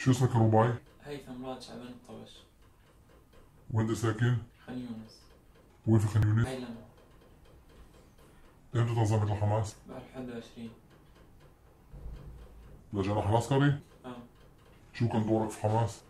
شو اسمك يا رباعي؟ هيثم راد شعبان الطبش. وين انت ساكن؟ خان يونس. وين في خان يونس؟ هيلمة. امتى تنظمت الحماس؟ بعد 21. لجناح العسكري؟ اه. شو كان دورك في حماس؟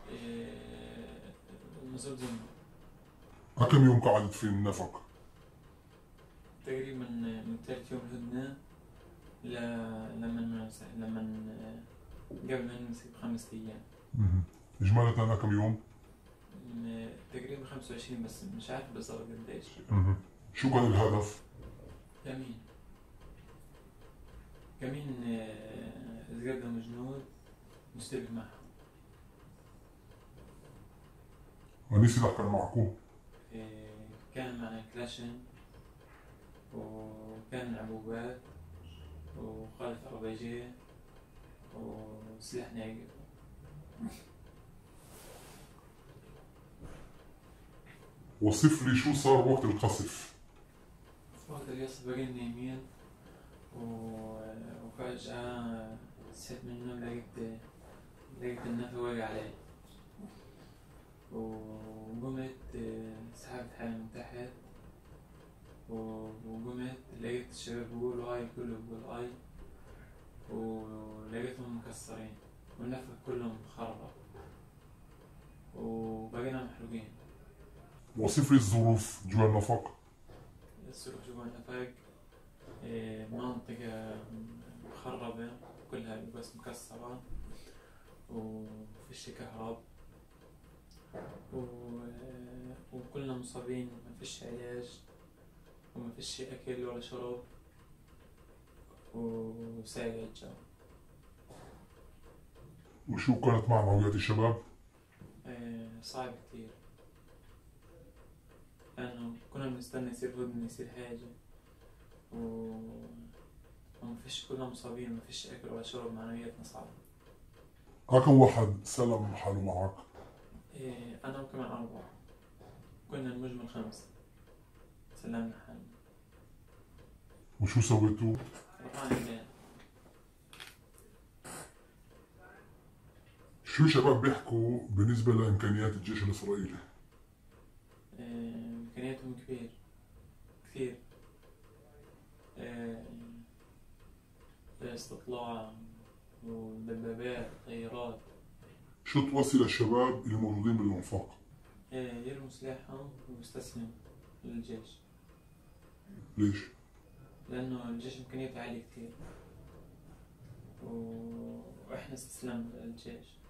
مسؤول ذمة. كم يوم قعدت في النفق؟ تقريبا من ثالث يوم الهدنة ل لما قبل ما نمسك ب5 أيام. إجمالة كم يوم؟ تقريبا 25 بس مش عارف بالضبط قديش. شو كان الهدف؟ كمين إذا قدموا جنود نشتبك معهم. أني سلاح كان معكم؟ كان معنا كلاشن وكان عبوبات وخالف أرباجية وسلاح ناقل. وصف لي شو صار وقت القصف؟ وقت القصف بقينا نايمين وفجأة صحيت من النوم لقيت النفق واقع علي وقمت سحبت حالي من تحت وقمت لقيت الشباب بيقولوا هاي كله بيقول هاي ولقيتهم مكسرين والنفق كلهم مخرب وبقينا محروقين. وصف لي الظروف جوا النفق. الظروف جوا النفق منطقة مخربة كلها بس مكسرة ومفيش كهرب وكلنا مصابين مفيش علاج ومفيش أكل ولا شرب وساقع الجو. وشو كانت معنويات الشباب؟ صعب كتير لأنه كنا بنستنى يصير هدنة يصير حاجة ومفيش، كلنا مصابين مفيش أكل ولا شرب، معنوياتنا صعبة. كم واحد سلم حاله معك؟ أنا وكمان 4، كنا المجمل 5 سلمنا حالنا. وشو سويتوا؟ رفعنا ايدينا. شو شباب بيحكوا بالنسبة لإمكانيات الجيش الإسرائيلي؟ إمكانياتهم كثير استطلاع ودبابات طيارات. شو توصي للشباب الموجودين بالانفاق؟ يرموا سلاحهم ويستسلموا للجيش. ليش؟ لأنه الجيش إمكانياته عالية كتير وإحنا استسلمنا للجيش.